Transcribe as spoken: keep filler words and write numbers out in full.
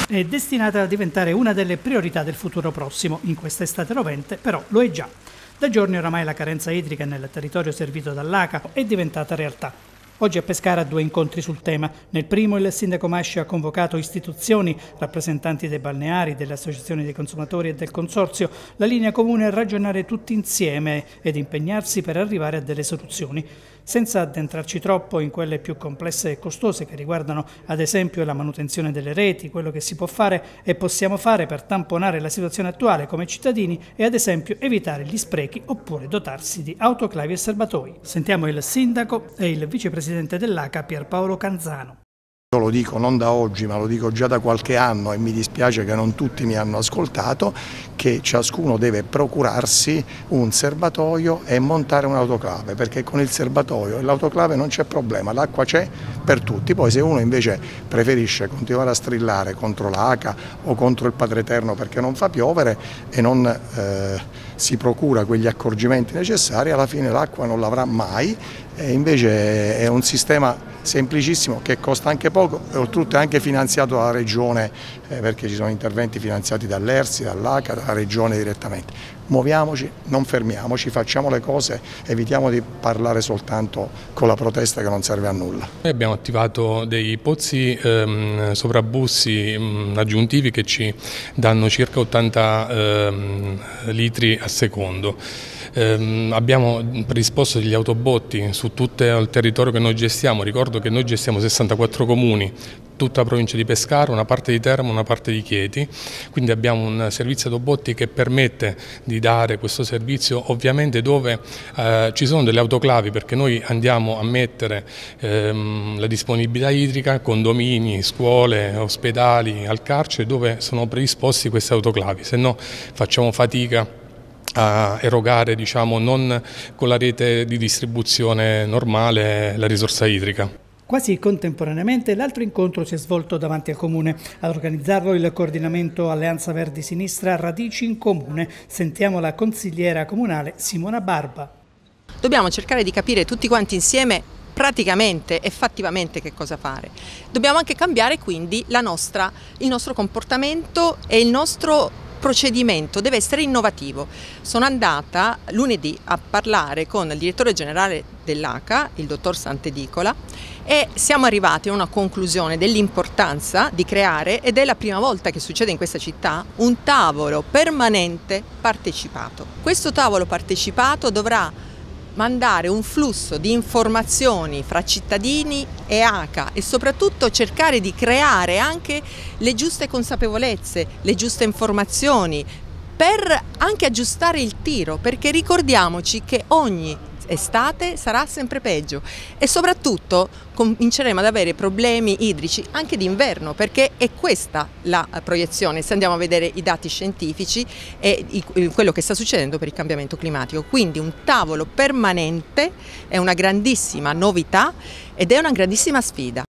è destinata a diventare una delle priorità del futuro prossimo. In quest'estate rovente, però, lo è già. Da giorni oramai la carenza idrica nel territorio servito dall'A C A è diventata realtà. Oggi a Pescara due incontri sul tema. Nel primo il sindaco Masci ha convocato istituzioni, rappresentanti dei balneari, delle associazioni dei consumatori e del consorzio. La linea comune è ragionare tutti insieme ed impegnarsi per arrivare a delle soluzioni, senza addentrarci troppo in quelle più complesse e costose che riguardano ad esempio la manutenzione delle reti, quello che si può fare e possiamo fare per tamponare la situazione attuale come cittadini e ad esempio evitare gli sprechi oppure dotarsi di autoclavi e serbatoi. Sentiamo il sindaco e il vicepresidente dell'A C A Pierpaolo Canzano. Io lo dico non da oggi, ma lo dico già da qualche anno e mi dispiace che non tutti mi hanno ascoltato, che ciascuno deve procurarsi un serbatoio e montare un'autoclave, perché con il serbatoio e l'autoclave non c'è problema, l'acqua c'è per tutti. Poi se uno invece preferisce continuare a strillare contro l'A C A o contro il Padre Eterno perché non fa piovere e non eh, si procura quegli accorgimenti necessari, alla fine l'acqua non l'avrà mai. E invece è un sistema semplicissimo che costa anche poco e oltretutto è anche finanziato dalla Regione, eh, perché ci sono interventi finanziati dall'E R S I, dall'A C A, dalla Regione direttamente. Muoviamoci, non fermiamoci, facciamo le cose, evitiamo di parlare soltanto con la protesta che non serve a nulla. Noi abbiamo attivato dei pozzi ehm, sovrabussi mh, aggiuntivi che ci danno circa ottanta ehm, litri a secondo. Eh, abbiamo predisposto degli autobotti su tutto il territorio che noi gestiamo. Ricordo che noi gestiamo sessantaquattro comuni, tutta la provincia di Pescara, una parte di Teramo, una parte di Chieti, quindi abbiamo un servizio autobotti che permette di dare questo servizio ovviamente dove eh, ci sono delle autoclavi, perché noi andiamo a mettere ehm, la disponibilità idrica, condomini, scuole, ospedali, al carcere dove sono predisposti queste autoclavi, se no facciamo fatica a erogare, diciamo, non con la rete di distribuzione normale la risorsa idrica. Quasi contemporaneamente l'altro incontro si è svolto davanti al Comune. Ad organizzarlo il coordinamento Alleanza Verdi Sinistra Radici in Comune. Sentiamo la consigliera comunale Simona Barba. Dobbiamo cercare di capire tutti quanti insieme praticamente e fattivamente che cosa fare. Dobbiamo anche cambiare quindi la nostra, il nostro comportamento e il nostro procedimento deve essere innovativo. Sono andata lunedì a parlare con il direttore generale dell'A C A, il dottor Sant'Edicola, e siamo arrivati a una conclusione dell'importanza di creare, ed è la prima volta che succede in questa città, un tavolo permanente partecipato. Questo tavolo partecipato dovrà mandare un flusso di informazioni fra cittadini e A C A e soprattutto cercare di creare anche le giuste consapevolezze, le giuste informazioni per anche aggiustare il tiro, perché ricordiamoci che ogni estate sarà sempre peggio e soprattutto cominceremo ad avere problemi idrici anche d'inverno, perché è questa la proiezione se andiamo a vedere i dati scientifici e quello che sta succedendo per il cambiamento climatico. Quindi un tavolo permanente è una grandissima novità ed è una grandissima sfida.